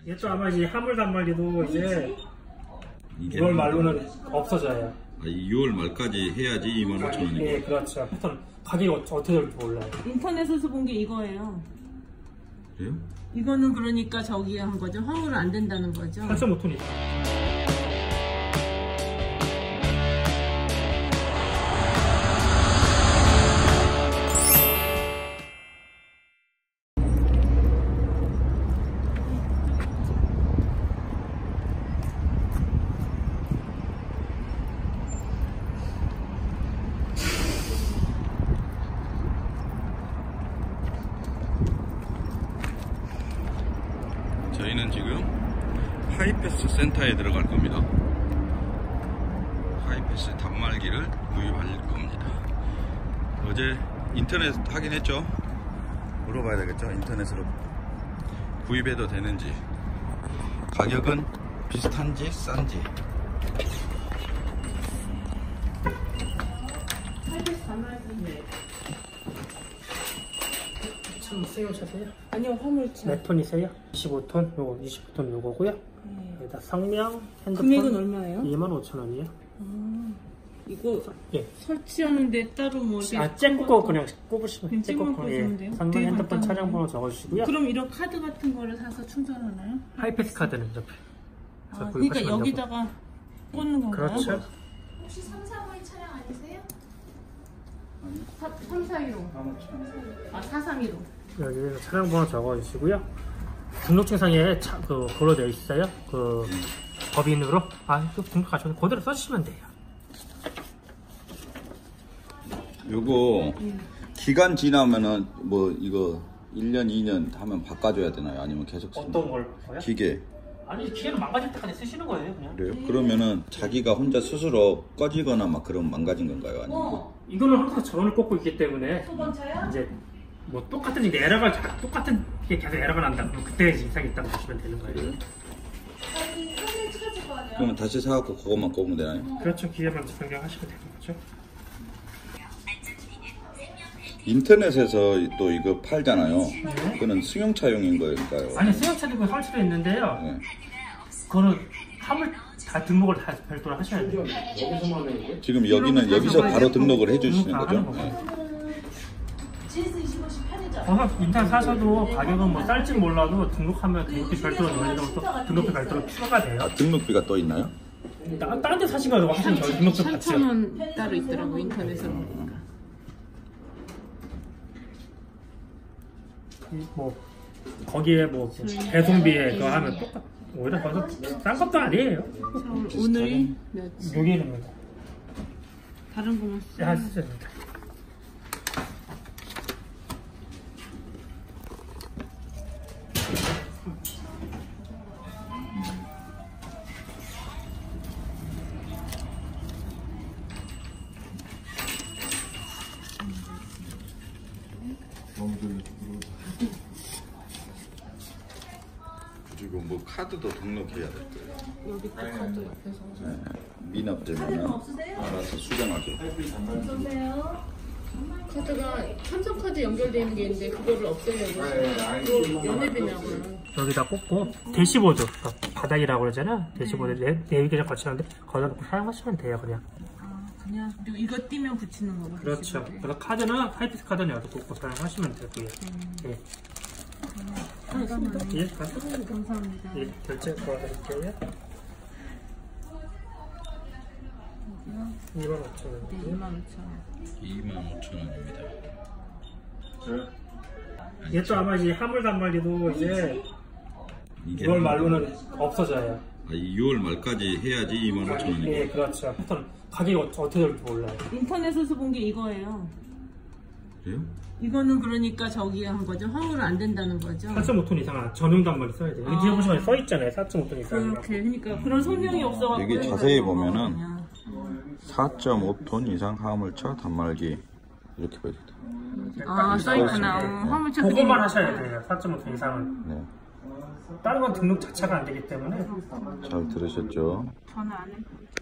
이게 또 아마 이제 화물 단말기도 이제 6월 말로는 없어져요. 아, 6월 말까지 해야지 25,000원이고. 네, 그렇죠. 하여튼 가격이 어떻게 될지 몰라요. 인터넷에서 본 게 이거예요. 그래요? 이거는 그러니까 저기 한 거죠. 화물은 안 된다는 거죠. 4.5톤이죠. 저희는 지금 하이패스 센터에 들어갈 겁니다. 하이패스 단말기를 구입할 겁니다. 어제 인터넷 확인했죠? 물어봐야 되겠죠? 인터넷으로 구입해도 되는지, 가격은 비슷한지 싼지. 하이패스 단말기. 참 세요 차세요? 아니요, 화물차. 몇 톤이세요? 25톤, 요거 25톤 요거고요. 네. 여기다 성명, 핸드폰. 금액은 얼마예요? 25,000원이요. 이거 예. 설치하는데 따로 뭐 째고 그냥 꼽으시면 째고 꽂으면 돼요? 성명, 되게 핸드폰, 간단하네. 차량번호 적어주시고요. 그럼 이런 카드 같은 거를 사서 충전하나요? 하이패스 카드는 이렇게. 아, 그러니까 여기다가 꽂는 건가요? 그렇죠. 혹시 345의 차량 아니세요? 3415. 아, 4315. 여기 차량번호 적어주시고요. 등록증상에 그걸로 되어 있어요. 그 법인으로. 또 등록하셔서 그대로 써주시면 돼요. 요거 기간 지나면은 뭐 이거 1년 2년 하면 바꿔줘야 되나요? 아니면 계속 쓰나요? 어떤 걸 바꿔요? 기계. 아니 기계는 망가질 때까지 쓰시는 거예요 그냥. 그래요? 그러면은 자기가 혼자 스스로 꺼지거나 막 그런 망가진 건가요? 아니면 이거는 항상 전원을 꽂고 있기 때문에 저요? 이제 뭐 똑같은 이제 에러가 똑같은 게 계속 에러가 난다. 그럼 그때 이상이 있다고 보시면 되는 거예요. 아니, 사진 찍어줄 거 아니에요? 그러면 다시 사갖고 그것만 꼽으면 되나요? 그렇죠. 기계만 변경하시면 되는 거죠. 인터넷에서 또 이거 팔잖아요. 그거는 승용차용인 거일까요? 아니 승용차도 그 설치도 있는데요. 네. 그거는 화물 다 등록을 다 별도로 하셔야 돼요. 지금 여기는 여기서 바로 등록을 해주시는 거죠? 네. GS25시 편의점. 인터넷 사셔도 가격은 뭐 쌀지 몰라도 등록하면 등록비 별도로 넣어야 또 등록비 별도로 추가가 돼요. 아, 등록비가 또 있나요? 다른 데 사시고 하시면 저희 등록비 받죠. 3,000원 따로 있더라고, 인터넷으로 보니까. 뭐 거기에 뭐 배송비에 그거 하면 똑같. 오히려 거기서 싼 것도 아니에요. 오늘이 며칠? 6일입니다. 다른 거만 쓰. 하셨습니다. 그리고 뭐 카드도 등록해야 될 거예요. 여기 또 카드 옆에서. 네. 미납되면 알아서 수정하죠. 카드가 삼성카드 연결되어 있는 게 있는데 그거를 없애려고 그거 연회비냐고요. 여기다 꽂고 대시보드 바닥이라고 그러잖아. 대시보드 내비게이션 거치는데 거기다 놓고 사용하시면 돼요 그냥. 그냥 그리고 이거 띄면 붙이는 거고. 그렇죠. 그래서 카드는 하이패스 카드는 여기다 꽂고 사용하시면 되고요. 예. 잠깐만요. 예, 감사합니다. 예, 결제 도와드릴게요. 25,000원. 네, 25,000원. 25,000원입니다. 이게 또 아마 이제 화물 단말기도 이제 6월 말로는 없어져요. 아, 6월 말까지 해야지 25,000원이고. 예, 그렇죠. 하여튼 가격이 어떻게 될지 몰라요. 인터넷에서 본 게 이거예요. 그래요? 이거는 그러니까 저기 한 거죠. 화물은 안 된다는 거죠. 4.5톤 이상 전용 단말기 써야 돼요. 여기 뒤에 보시면 써있잖아요. 4.5톤 이상. 그렇게 그러니까 그런 성명이 없어가지고 여기 자세히 보면은 4.5톤 이상 화물차 단말기 이렇게 보여있다. 써있구나. 네. 화물차 그것만 하셔야 돼요. 4.5톤 이상은. 네. 다른 건 등록 자체가 안 되기 때문에. 잘 들으셨죠? 전화 안 해.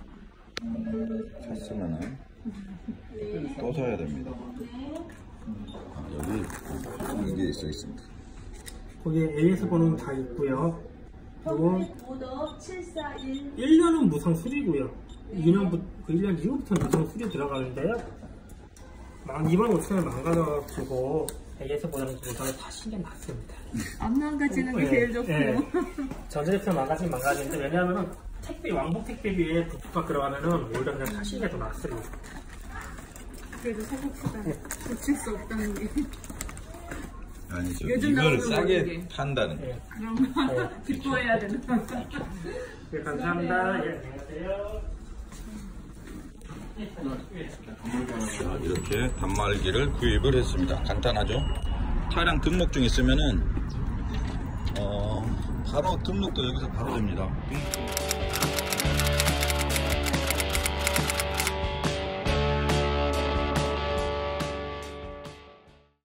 샀으면은 또 사야 됩니다. 아, 여기 이게 있어 있습니다. 거기에 AS 번호는 다 있고요. 요건 오더 741. 1년은 무상 수리고요. 1년 이후부터 무상 수리 들어가는데요. 25,000원 망가져가지고 AS보다는 무상을 사시는 게 낫습니다. 안 망가지는 게 제일 좋고요. 전자제품 망가지는데 왜냐하면 택배 왕복 택배비에 부품가 들어가면은 오히려 그냥 사시는 게 더 낫습니다. 그래도 사봅시다. 고칠 수 없다는 게. 아니죠. 요즘 이걸 나오는 싸게 거지. 판다는 거. 예. 그런 거 기뻐해야 되나? 네, 감사합니다. 예, 안녕하세요. 자, 이렇게 단말기를 구입을 했습니다. 간단하죠? 차량 등록증 있으면은 바로 등록도 여기서 바로 됩니다.